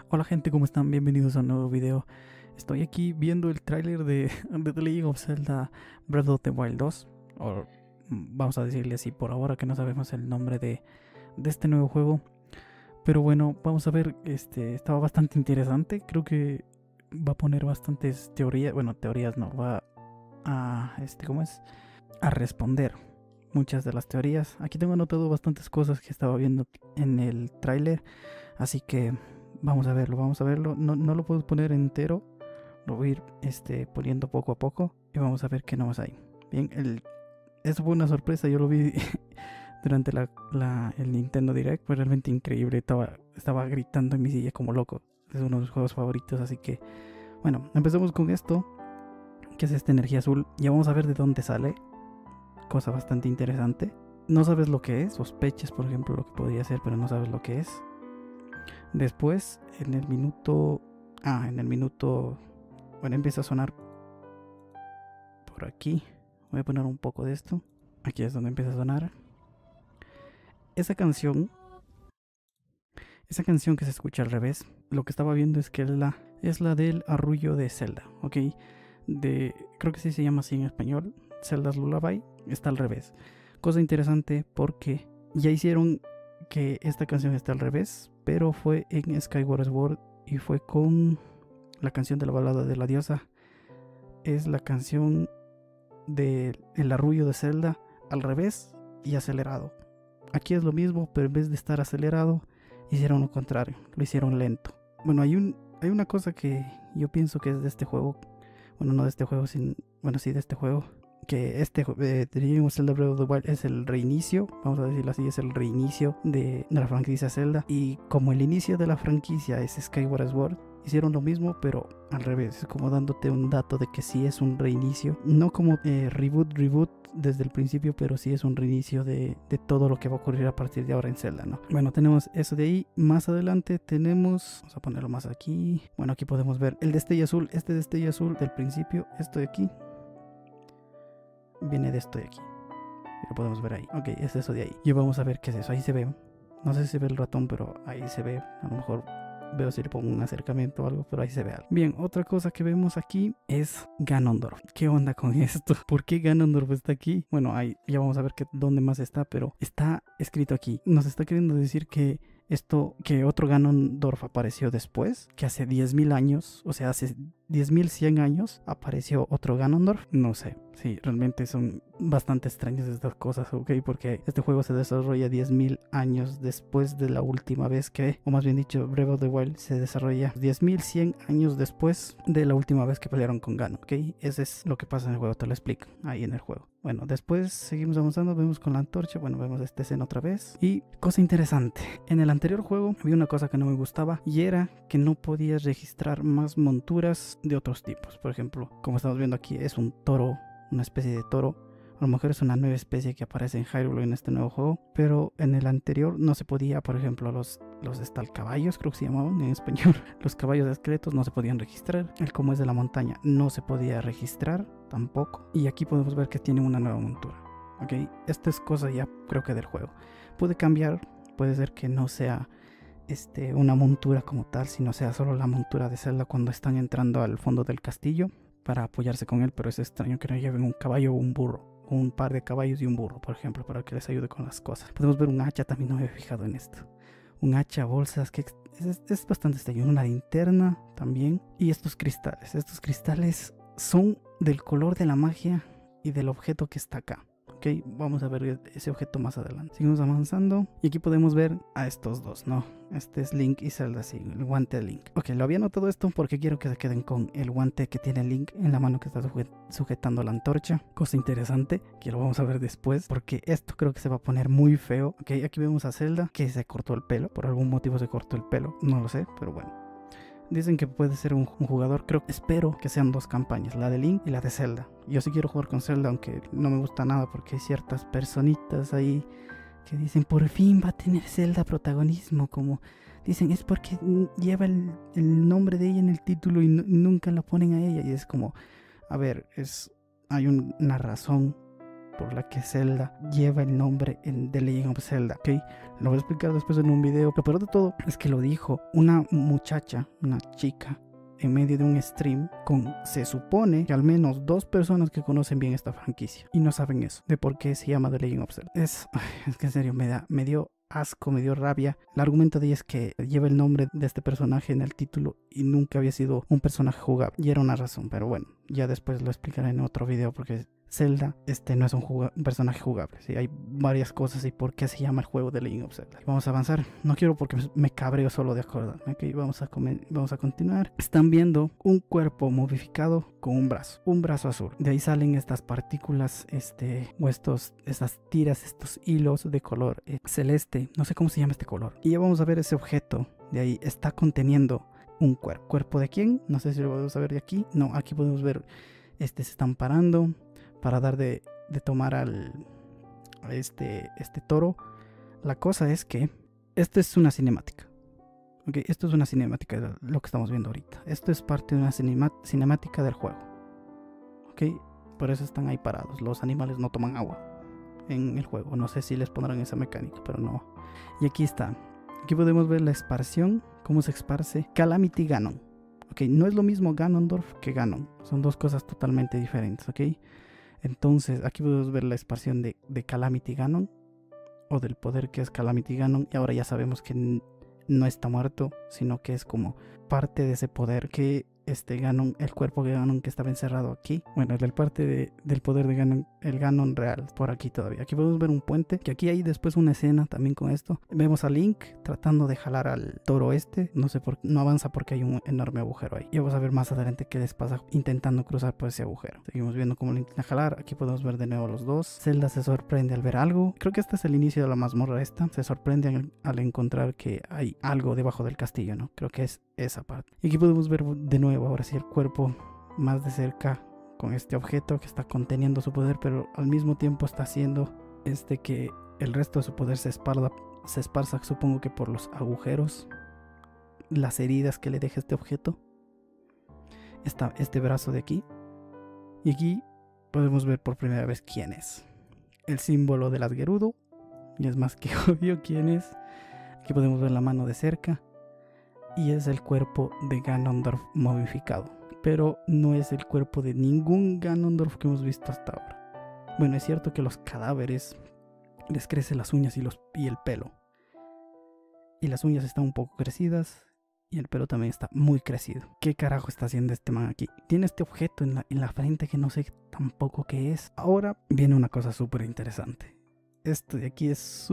Hola gente, ¿cómo están? Bienvenidos a un nuevo video. Estoy aquí viendo el tráiler de The Legend of Zelda Breath of the Wild 2, o vamos a decirle así por ahora, que no sabemos el nombre de este nuevo juego. Pero bueno, vamos a ver, estaba bastante interesante. Creo que va a poner bastantes teorías, bueno, teorías no, va a, ¿cómo es? A responder muchas de las teorías. Aquí tengo anotado bastantes cosas que estaba viendo en el tráiler, así que vamos a verlo. No lo puedo poner entero, lo voy a ir poniendo poco a poco y vamos a ver qué nomás hay. Bien, eso fue una sorpresa, yo lo vi durante el Nintendo Direct, fue realmente increíble, estaba gritando en mi silla como loco. Es uno de mis juegos favoritos, así que bueno, empezamos con esto, que es esta energía azul. Ya vamos a ver de dónde sale, cosa bastante interesante. No sabes lo que es, sospechas por ejemplo lo que podría ser, pero no sabes lo que es. Después, en el minuto, bueno, empieza a sonar por aquí. Voy a poner un poco de esto. Aquí es donde empieza a sonar. Esa canción que se escucha al revés, lo que estaba viendo es que es la del arrullo de Zelda, ¿ok? Creo que sí se llama así en español, Zelda's Lullaby, está al revés. Cosa interesante porque ya hicieron que esta canción esté al revés, pero fue en Skyward Sword y fue con la canción de la balada de la diosa. Es la canción del arrullo de Zelda al revés y acelerado. Aquí es lo mismo, pero en vez de estar acelerado, hicieron lo contrario, lo hicieron lento. Bueno, hay una cosa que yo pienso que es de este juego. Bueno, no de este juego, sí de este juego. Que The Legend of Zelda Breath of the Wild es el reinicio, vamos a decirlo así, es el reinicio de la franquicia Zelda. Y como el inicio de la franquicia es Skyward Sword, hicieron lo mismo, pero al revés. Es como dándote un dato de que sí es un reinicio. No como reboot desde el principio, pero sí es un reinicio de todo lo que va a ocurrir a partir de ahora en Zelda, ¿no? Bueno, tenemos eso de ahí. Más adelante tenemos, vamos a ponerlo más aquí. Bueno, aquí podemos ver el destello azul. Este destello azul del principio, esto de aquí, viene de esto de aquí. Lo podemos ver ahí. Ok, es eso de ahí. Y vamos a ver qué es eso. Ahí se ve. No sé si se ve el ratón, pero ahí se ve. A lo mejor veo si le pongo un acercamiento o algo, pero ahí se ve algo. Bien, otra cosa que vemos aquí es Ganondorf. ¿Qué onda con esto? ¿Por qué Ganondorf está aquí? Bueno, ahí ya vamos a ver dónde más está, pero está escrito aquí. Nos está queriendo decir que otro Ganondorf apareció después, que hace 10.000 años, o sea, hace 10.100 años apareció otro Ganondorf. No sé, sí, realmente son bastante extrañas estas cosas, ¿ok? Porque este juego se desarrolla 10.000 años después de la última vez o más bien dicho, Breath of the Wild se desarrolla 10.100 años después de la última vez que pelearon con Ganon, ¿ok? Ese es lo que pasa en el juego, te lo explico ahí en el juego. Bueno, después seguimos avanzando, vemos con la antorcha, bueno, vemos esta escena otra vez. Y cosa interesante, en el anterior juego había una cosa que no me gustaba y era que no podías registrar más monturas de otros tipos. Por ejemplo, como estamos viendo aquí, es un toro, una especie de toro. A lo mejor es una nueva especie que aparece en Hyrule en este nuevo juego, pero en el anterior no se podía. Por ejemplo, los estalcaballos, creo que se llamaban en español, los caballos esqueletos no se podían registrar. El como es de la montaña no se podía registrar tampoco. Y aquí podemos ver que tiene una nueva montura, ¿ok? Esta es cosa ya creo que del juego. Puede cambiar, puede ser que no sea una montura como tal, sino sea solo la montura de Zelda cuando están entrando al fondo del castillo para apoyarse con él, pero es extraño que no lleven un caballo o un burro. Un par de caballos y un burro, por ejemplo, para que les ayude con las cosas. Podemos ver un hacha, también no me he fijado en esto. Un hacha, bolsas, que es bastante extraño. Una linterna también. Y estos cristales son del color de la magia y del objeto que está acá. Ok, vamos a ver ese objeto más adelante. Seguimos avanzando y aquí podemos ver a estos dos, ¿no? Este es Link y Zelda, sí, el guante de Link. Ok, lo había notado esto porque quiero que se queden con el guante que tiene Link en la mano que está sujetando la antorcha. Cosa interesante que lo vamos a ver después porque esto creo que se va a poner muy feo. Ok, aquí vemos a Zelda que se cortó el pelo. Por algún motivo se cortó el pelo, no lo sé, pero bueno. Dicen que puede ser un jugador, espero que sean dos campañas, la de Link y la de Zelda. Yo sí quiero jugar con Zelda, aunque no me gusta nada porque hay ciertas personitas ahí que dicen por fin va a tener Zelda protagonismo, como dicen es porque lleva el nombre de ella en el título y nunca la ponen a ella, y es como, a ver, hay una razón por la que Zelda lleva el nombre en The Legend of Zelda, ¿ok? Lo voy a explicar después en un video. Lo peor de todo es que lo dijo una muchacha, una chica, en medio de un stream con, se supone, que al menos 2 personas que conocen bien esta franquicia y no saben eso, de por qué se llama The Legend of Zelda. Es que en serio me dio asco, me dio rabia. El argumento de ella es que lleva el nombre de este personaje en el título y nunca había sido un personaje jugable, y era una razón, pero bueno, ya después lo explicaré en otro video, porque Zelda no es un personaje jugable, ¿sí? Hay varias cosas y por qué se llama el juego de Legend of Zelda. Vamos a avanzar, no quiero porque me cabreo solo de acordarme. Ok, vamos a continuar. Están viendo un cuerpo momificado con un brazo azul. De ahí salen estas partículas, o estas tiras, estos hilos de color celeste, no sé cómo se llama este color. Y ya vamos a ver ese objeto, de ahí está conteniendo un cuerpo. ¿Cuerpo de quién? No sé si lo podemos ver de aquí. No, aquí podemos ver, se están parando para dar de tomar a este toro. La cosa es que esto es una cinemática. Okay, esto es una cinemática de lo que estamos viendo ahorita. Esto es parte de una cinemática del juego. Ok, por eso están ahí parados. Los animales no toman agua en el juego. No sé si les pondrán esa mecánica, pero no. Y aquí está. Aquí podemos ver la esparción, cómo se esparce Calamity Ganon. Ok, no es lo mismo Ganondorf que Ganon. Son dos cosas totalmente diferentes, ok. Entonces aquí podemos ver la esparción de Calamity Ganon, o del poder que es Calamity Ganon, y ahora ya sabemos que no está muerto, sino que es como parte de ese poder que Ganon, el cuerpo de Ganon que estaba encerrado aquí, bueno, es el parte del poder de Ganon, el Ganon real, por aquí todavía. Aquí podemos ver un puente, que aquí hay después una escena también con esto. Vemos a Link tratando de jalar al toro no avanza porque hay un enorme agujero ahí. Y vamos a ver más adelante qué les pasa intentando cruzar por ese agujero. Seguimos viendo cómo Link intenta jalar. Aquí podemos ver de nuevo a los dos. Zelda se sorprende al ver algo. Creo que este es el inicio de la mazmorra esta. Se sorprende al encontrar que hay algo debajo del castillo, ¿no? Creo que es esa parte. Y aquí podemos ver de nuevo, ahora sí, el cuerpo más de cerca con este objeto que está conteniendo su poder, pero al mismo tiempo está haciendo que el resto de su poder se esparza, supongo que por los agujeros, las heridas que le deja este objeto. Está este brazo de aquí. Y aquí podemos ver por primera vez quién es. El símbolo del Gerudo. Y es más que obvio quién es. Aquí podemos ver la mano de cerca. Y es el cuerpo de Ganondorf momificado. Pero no es el cuerpo de ningún Ganondorf que hemos visto hasta ahora. Bueno, es cierto que los cadáveres les crecen las uñas y el pelo. Y las uñas están un poco crecidas. Y el pelo también está muy crecido. ¿Qué carajo está haciendo este man aquí? Tiene este objeto en la frente que no sé tampoco qué es. Ahora viene una cosa súper interesante. Esto de aquí es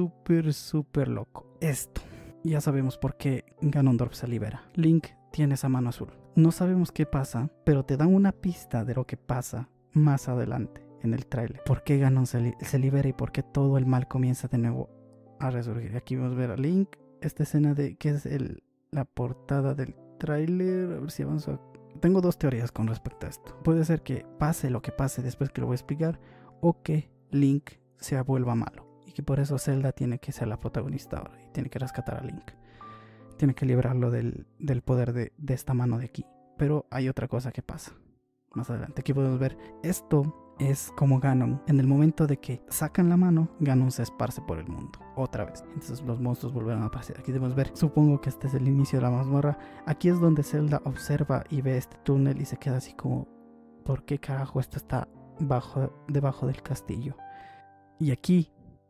súper loco. Esto. Ya sabemos por qué Ganondorf se libera. Link tiene esa mano azul. No sabemos qué pasa, pero te dan una pista de lo que pasa más adelante en el tráiler. Por qué Ganon se libera y por qué todo el mal comienza de nuevo a resurgir. Aquí vamos a ver a Link. Esta escena de que es la portada del tráiler. A ver si avanzo. Tengo dos teorías con respecto a esto. Puede ser que pase lo que pase después que lo voy a explicar, o que Link se vuelva malo. Y que por eso Zelda tiene que ser la protagonista ahora. Y tiene que rescatar a Link. Tiene que librarlo del poder de esta mano de aquí. Pero hay otra cosa que pasa más adelante. Aquí podemos ver. Esto es como Ganon. En el momento de que sacan la mano, Ganon se esparce por el mundo. Otra vez. Entonces los monstruos volverán a aparecer. Aquí debemos ver. Supongo que este es el inicio de la mazmorra. Aquí es donde Zelda observa y ve este túnel y se queda así como... ¿Por qué carajo esto está debajo del castillo? Y aquí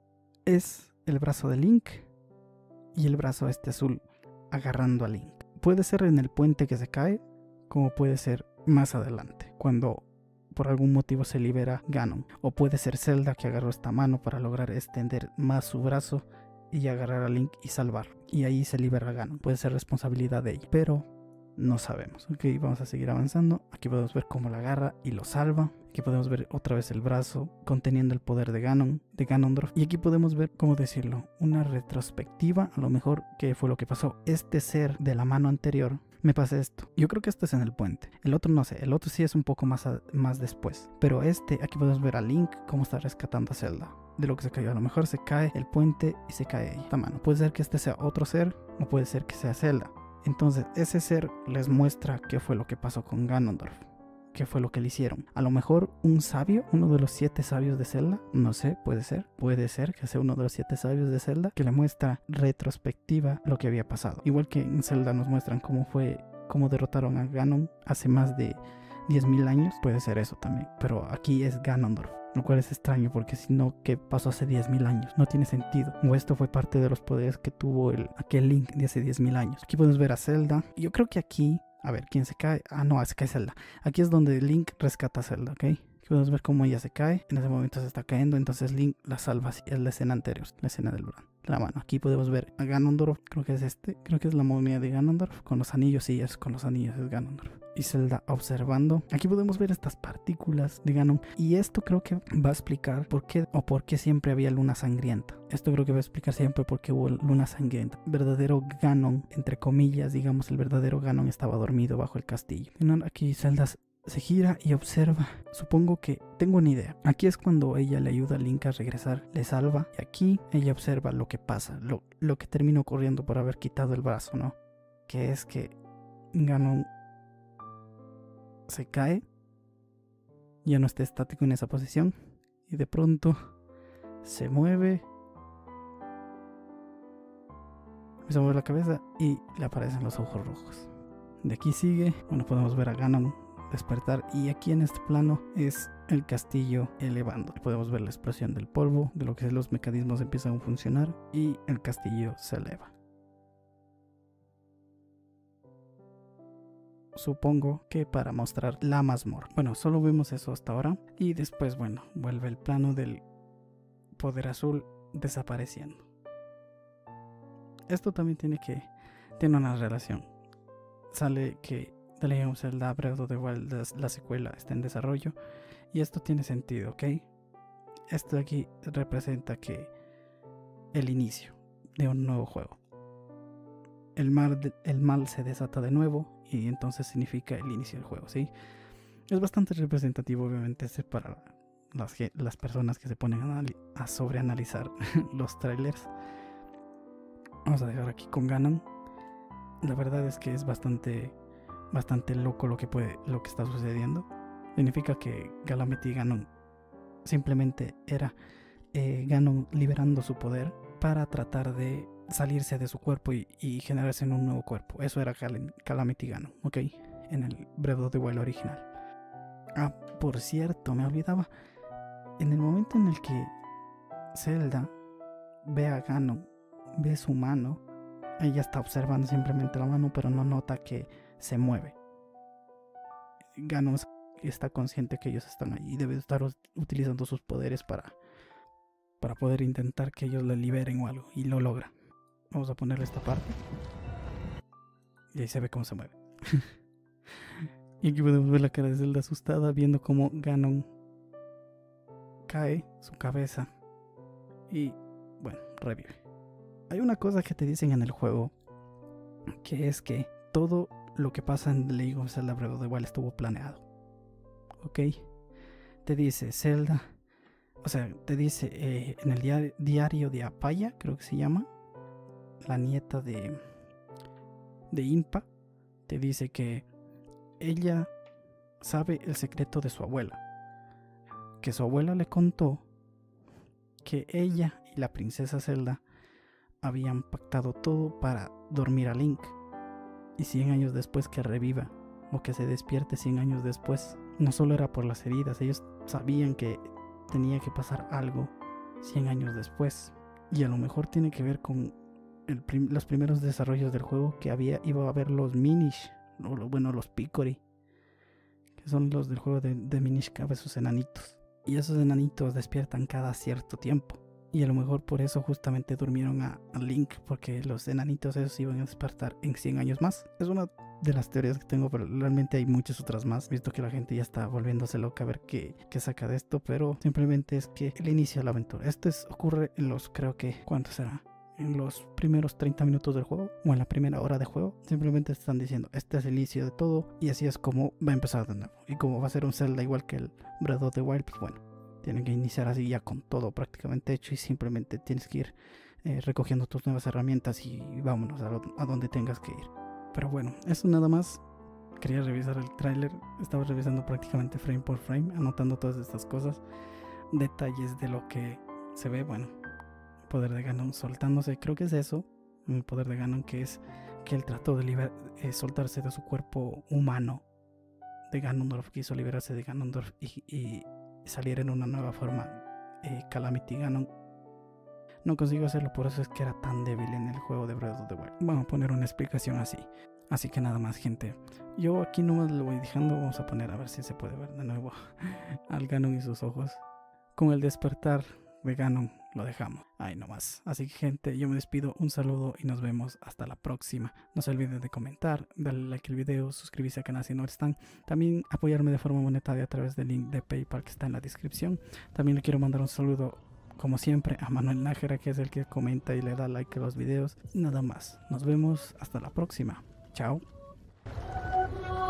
es el brazo de Link y el brazo azul agarrando a Link. Puede ser en el puente que se cae, como puede ser más adelante, cuando por algún motivo se libera Ganon. O puede ser Zelda que agarró esta mano para lograr extender más su brazo y agarrar a Link y salvarlo. Y ahí se libera Ganon. Puede ser responsabilidad de ella, pero no sabemos. Ok, vamos a seguir avanzando. Aquí podemos ver cómo la agarra y lo salva. Aquí podemos ver otra vez el brazo conteniendo el poder de Ganondorf. Y aquí podemos ver, ¿cómo decirlo? Una retrospectiva, a lo mejor, qué fue lo que pasó. Este ser de la mano anterior me pasa esto. Yo creo que este es en el puente. El otro no sé. El otro sí es un poco más después. Pero aquí podemos ver a Link cómo está rescatando a Zelda de lo que se cayó. A lo mejor se cae el puente y se cae esta mano. Puede ser que este sea otro ser o puede ser que sea Zelda. Entonces ese ser les muestra qué fue lo que pasó con Ganondorf. qué fue lo que le hicieron. A lo mejor un sabio, uno de los 7 sabios de Zelda, no sé, puede ser que sea uno de los 7 sabios de Zelda, que le muestra retrospectiva lo que había pasado. Igual que en Zelda nos muestran cómo derrotaron a Ganon hace más de 10.000 años, puede ser eso también. Pero aquí es Ganondorf, lo cual es extraño porque si no, ¿qué pasó hace 10.000 años? No tiene sentido. O esto fue parte de los poderes que tuvo aquel Link de hace 10.000 años. Aquí podemos ver a Zelda. Yo creo que aquí, a ver, ¿quién se cae? Ah, no, se cae Zelda. Aquí es donde Link rescata a Zelda, ¿ok? Aquí podemos ver cómo ella se cae. En ese momento se está cayendo, entonces Link la salva. Es la escena anterior, la escena del Bran. La mano. Aquí podemos ver a Ganondorf. Creo que es la momia de Ganondorf. Con los anillos, sí, es con los anillos, es Ganondorf. Y Zelda observando. Aquí podemos ver estas partículas de Ganon. Y esto creo que va a explicar por qué siempre había luna sangrienta. Esto creo que va a explicar siempre por qué hubo luna sangrienta. Verdadero Ganon, entre comillas, digamos, el verdadero Ganon estaba dormido bajo el castillo. Aquí Zelda se gira y observa. Supongo que tengo una idea. Aquí es cuando ella le ayuda a Link a regresar, le salva. Y aquí ella observa lo que pasa, lo que termina ocurriendo por haber quitado el brazo, ¿no? Que es que Ganon se cae, ya no está estático en esa posición y de pronto se mueve, empieza a mover la cabeza y le aparecen los ojos rojos. De aquí sigue, bueno, podemos ver a Ganon despertar y aquí en este plano es el castillo elevando. Podemos ver la explosión del polvo, de lo que los mecanismos empiezan a funcionar y el castillo se eleva. Supongo que para mostrar la mazmorra. Bueno, solo vemos eso hasta ahora. Y después, bueno, vuelve el plano del poder azul desapareciendo. Esto también tiene una relación. Sale que The Legend of Zelda Breath of the Wild, la secuela, está en desarrollo. Y esto tiene sentido, ¿ok? Esto de aquí representa que el inicio de un nuevo juego. El mal se desata de nuevo y entonces significa el inicio del juego, ¿sí? Es bastante representativo, obviamente, para las personas que se ponen a sobreanalizar los trailers. Vamos a dejar aquí con Ganon. La verdad es que es bastante loco lo que está sucediendo. Significa que Calamity Ganon simplemente era Ganon liberando su poder para tratar de salirse de su cuerpo y generarse en un nuevo cuerpo. Eso era Calamity Ganon, ¿ok? En el Breath of the Wild original. Ah, por cierto, me olvidaba. En el momento en el que Zelda ve a Ganon, ve su mano, ella está observando simplemente la mano, pero no nota que se mueve. Ganon está consciente que ellos están ahí y debe estar utilizando sus poderes para poder intentar que ellos le liberen o algo, y lo logra. Vamos a ponerle esta parte y ahí se ve cómo se mueve. Y aquí podemos ver la cara de Zelda asustada viendo cómo Ganon cae su cabeza y bueno, revive. Hay una cosa que te dicen en el juego, que es que todo lo que pasa en The Legend of Zelda Breath of the Wild estuvo planeado, ¿ok? Te dice Zelda, o sea, te dice en el diario de Apaya, creo que se llama, la nieta de Impa, te dice que ella sabe el secreto de su abuela, que su abuela le contó que ella y la princesa Zelda habían pactado todo para dormir a Link y 100 años después que reviva o que se despierte 100 años después. No solo era por las heridas, ellos sabían que tenía que pasar algo 100 años después, y a lo mejor tiene que ver con los primeros desarrollos del juego, que iba a haber los Minish, los Picori, que son los del juego de Minish Cap, esos enanitos, y esos enanitos despiertan cada cierto tiempo, y a lo mejor por eso justamente durmieron a Link, porque los enanitos esos iban a despertar en 100 años más. Es una de las teorías que tengo, pero realmente hay muchas otras más, visto que la gente ya está volviéndose loca a ver qué saca de esto, pero simplemente es que el inicio de la aventura. Ocurre en creo que, ¿cuánto será? En los primeros 30 minutos del juego o en la primera hora de juego. Simplemente están diciendo, este es el inicio de todo y así es como va a empezar de nuevo. Y como va a ser un Zelda igual que el Breath of the Wild, pues bueno, tienen que iniciar así ya con todo prácticamente hecho y simplemente tienes que ir recogiendo tus nuevas herramientas y vámonos a donde tengas que ir. Pero bueno, eso nada más. quería revisar el tráiler, estaba revisando prácticamente frame por frame, anotando todas estas cosas, detalles de lo que se ve. Bueno, poder de Ganon soltándose, creo que es eso, el poder de Ganon, que es que él trató de soltarse de su cuerpo humano de Ganondorf, quiso liberarse de Ganondorf y salir en una nueva forma. Calamity Ganon no consiguió hacerlo, por eso es que era tan débil en el juego de Breath of the Wild. Vamos a poner una explicación así. Así que nada más, gente. Yo aquí nomás lo voy dejando. Vamos a poner a ver si se puede ver de nuevo al Ganon y sus ojos. Con el despertar de Ganon lo dejamos ahí nomás. Así que, gente, yo me despido. Un saludo y nos vemos hasta la próxima. No se olviden de comentar, darle like al video, suscribirse al canal si no están. También apoyarme de forma monetaria a través del link de PayPal que está en la descripción. También le quiero mandar un saludo, como siempre, a Manuel Nájera, que es el que comenta y le da like a los videos. Nada más. Nos vemos hasta la próxima. Chao.